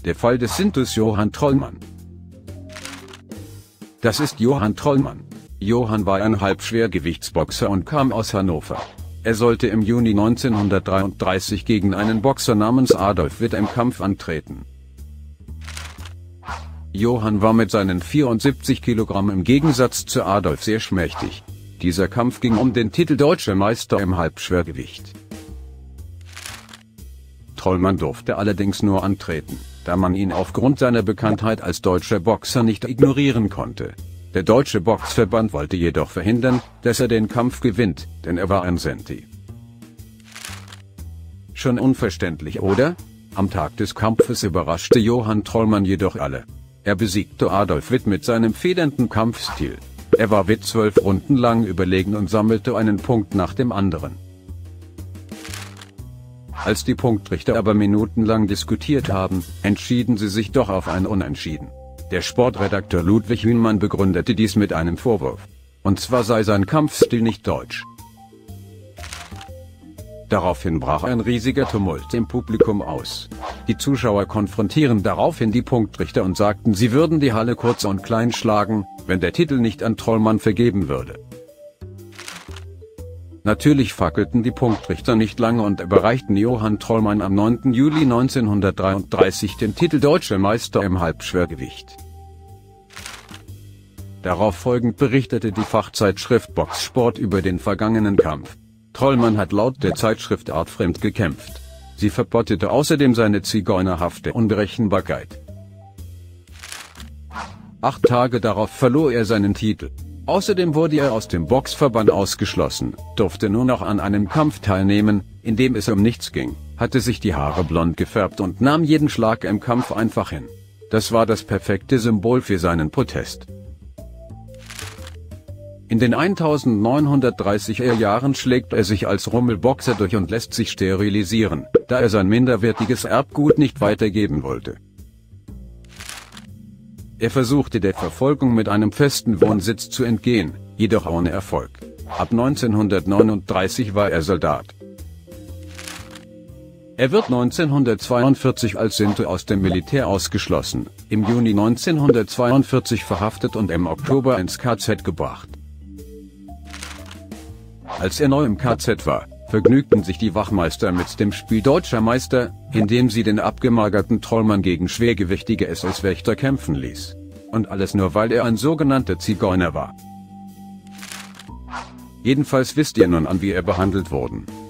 Der Fall des Sintus Johann Trollmann. Das ist Johann Trollmann. Johann war ein Halbschwergewichtsboxer und kam aus Hannover. Er sollte im Juni 1933 gegen einen Boxer namens Adolf Witt im Kampf antreten. Johann war mit seinen 74 Kilogramm im Gegensatz zu Adolf sehr schmächtig. Dieser Kampf ging um den Titel Deutscher Meister im Halbschwergewicht. Trollmann durfte allerdings nur antreten, da man ihn aufgrund seiner Bekanntheit als deutscher Boxer nicht ignorieren konnte. Der Deutsche Boxverband wollte jedoch verhindern, dass er den Kampf gewinnt, denn er war ein Sinti. Schon unverständlich, oder? Am Tag des Kampfes überraschte Johann Trollmann jedoch alle. Er besiegte Adolf Witt mit seinem federnden Kampfstil. Er war Witt 12 Runden lang überlegen und sammelte einen Punkt nach dem anderen. Als die Punktrichter aber minutenlang diskutiert haben, entschieden sie sich doch auf ein Unentschieden. Der Sportredakteur Ludwig Hühnmann begründete dies mit einem Vorwurf. Und zwar sei sein Kampfstil nicht deutsch. Daraufhin brach ein riesiger Tumult im Publikum aus. Die Zuschauer konfrontieren daraufhin die Punktrichter und sagten, sie würden die Halle kurz und klein schlagen, wenn der Titel nicht an Trollmann vergeben würde. Natürlich fackelten die Punktrichter nicht lange und überreichten Johann Trollmann am 9. Juli 1933 den Titel Deutscher Meister im Halbschwergewicht. Darauf folgend berichtete die Fachzeitschrift Boxsport über den vergangenen Kampf. Trollmann hat laut der Zeitschrift artfremd gekämpft. Sie verpottete außerdem seine zigeunerhafte Unberechenbarkeit. 8 Tage darauf verlor er seinen Titel. Außerdem wurde er aus dem Boxverband ausgeschlossen, durfte nur noch an einem Kampf teilnehmen, in dem es um nichts ging, hatte sich die Haare blond gefärbt und nahm jeden Schlag im Kampf einfach hin. Das war das perfekte Symbol für seinen Protest. In den 1930er Jahren schlägt er sich als Rummelboxer durch und lässt sich sterilisieren, da er sein minderwertiges Erbgut nicht weitergeben wollte. Er versuchte der Verfolgung mit einem festen Wohnsitz zu entgehen, jedoch ohne Erfolg. Ab 1939 war er Soldat. Er wird 1942 als Sinti aus dem Militär ausgeschlossen, im Juni 1942 verhaftet und im Oktober ins KZ gebracht. Als er neu im KZ war, vergnügten sich die Wachmeister mit dem Spiel Deutscher Meister, indem sie den abgemagerten Trollmann gegen schwergewichtige SS-Wächter kämpfen ließ. Und alles nur, weil er ein sogenannter Zigeuner war. Jedenfalls wisst ihr nun, wie er behandelt wurde.